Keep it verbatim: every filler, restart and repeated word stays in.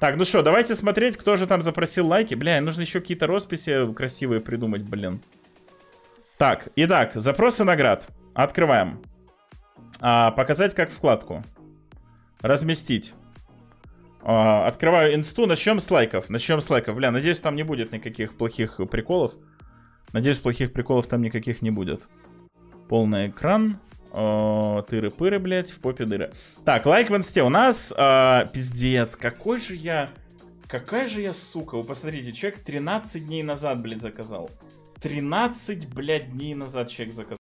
Так, ну что, давайте смотреть, кто же там запросил лайки. Бля, нужно еще какие-то росписи красивые придумать, блин. Так, итак, запросы наград. Открываем. А, показать как вкладку. Разместить. А, открываю инсту. Начнем с лайков. Начнем с лайков. Бля, надеюсь, там не будет никаких плохих приколов. Надеюсь, плохих приколов там никаких не будет. Полный экран. Тыры-пыры, блядь, в попе дыры. Так, лайк в инсте. У нас, э, пиздец, какой же я... Какая же я сука. Вы посмотрите, человек тринадцать дней назад, блядь, заказал. тринадцать, блядь, дней назад человек заказал.